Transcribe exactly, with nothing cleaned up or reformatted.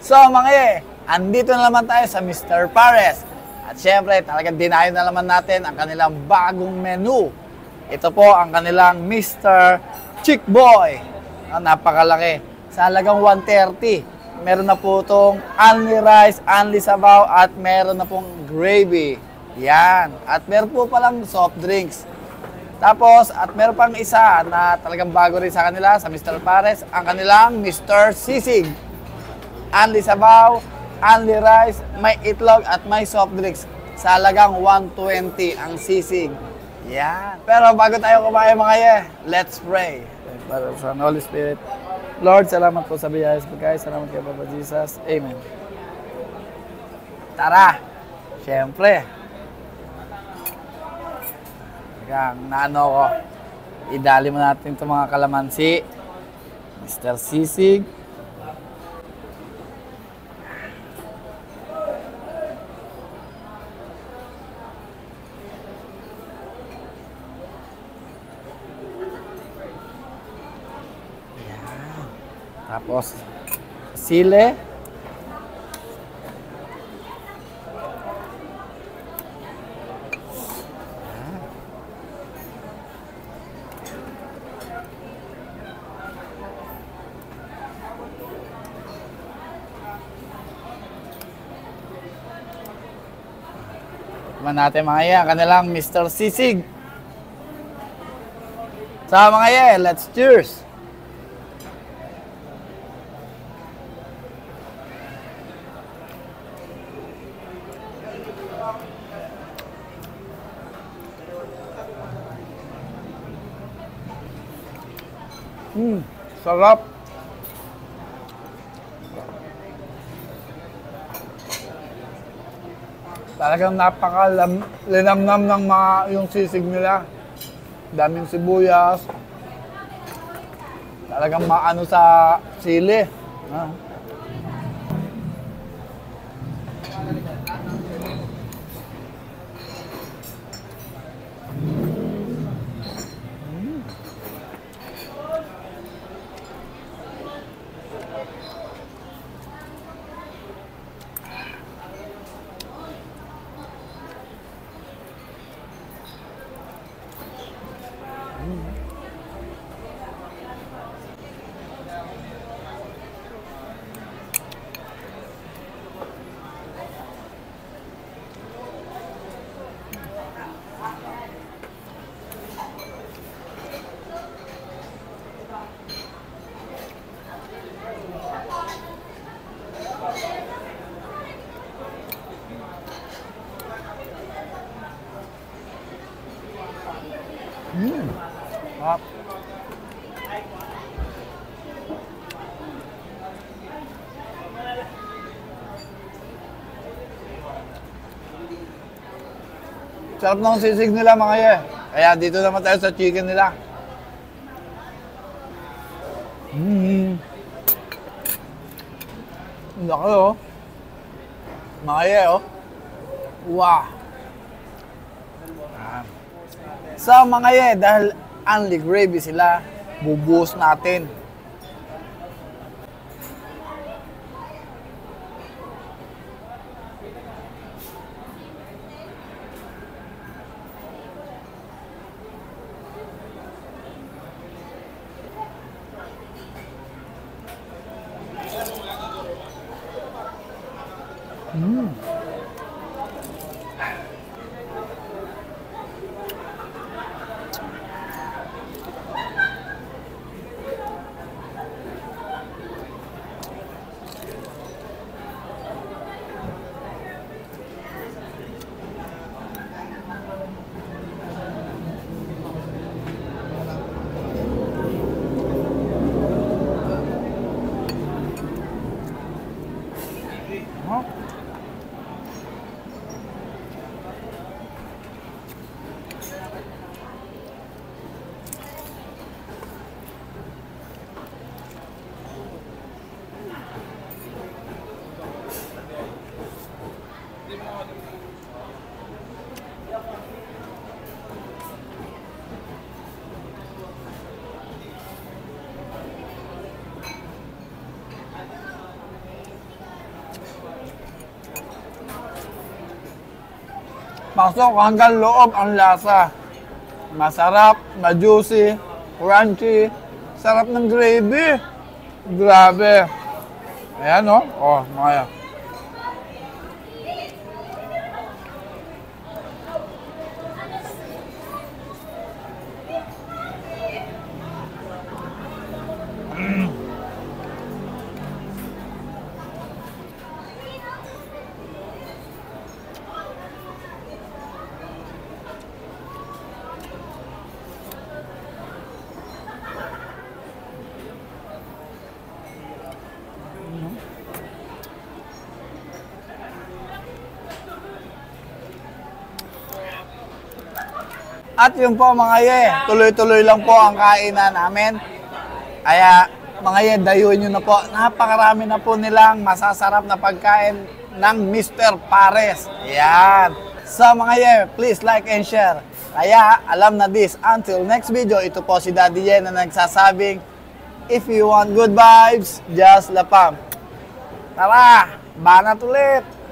So mga ye, andito na naman tayo sa mister Pares. At syempre, talagang dinayo na naman natin ang kanilang bagong menu. Ito po ang kanilang mister Chick Boy. Ah, napakalaki. Sa halagang one thirty. Meron na po itong only rice, only sabaw, at meron na pong gravy. Yan. At meron po palang soft drinks. Tapos, at meron pang isa na talagang bago rin sa kanila, sa mister Pares, ang kanilang mister Sisig. Only sabaw, only rice, may itlog at may soft drinks. Sa halagang one twenty ang sisig. Yan. Pero bago tayo kumain mga ye, let's pray. Para sa Holy Spirit. Lord, salamat po sa biyayas po guys. Salamat kay Papa Jesus. Amen. Tara. Siyempre. Hanggang naano ko. Idali mo natin itong mga kalamansi. mister Sisig. Tapos, sile. Tikman natin mga ye, kanilang mister Sisig. So mga ye, let's cheers! Hmm, sarap. Talagang napaka-linamnam ng mga yung sisig nila. Daming sibuyas. Talagang maano sa sili. Ah. Hmm. Sarap. Sarap ng sisig nila mga ye. Kaya dito naman tayo sa chicken nila. Hmm. Ang laki oh. Mga ye oh. Wow. Ah. So mga ye, dahil only gravy sila, bubuhos natin. Mm. Pasok hanggang loob ang lasa. Masarap, ma-juicy, crunchy, sarap ng gravy. Grabe. Ayan, no? Oh, mga. At yun po mga ye, tuloy-tuloy lang po ang kainan namin. Kaya mga ye, dayuin nyo na po. Napakarami na po nilang masasarap na pagkain ng mister Pares. Yan. So mga ye, please like and share. Kaya alam na this. Until next video, ito po si Daddy Yen na nagsasabing, if you want good vibes, just lapam. Tara, banat ulit!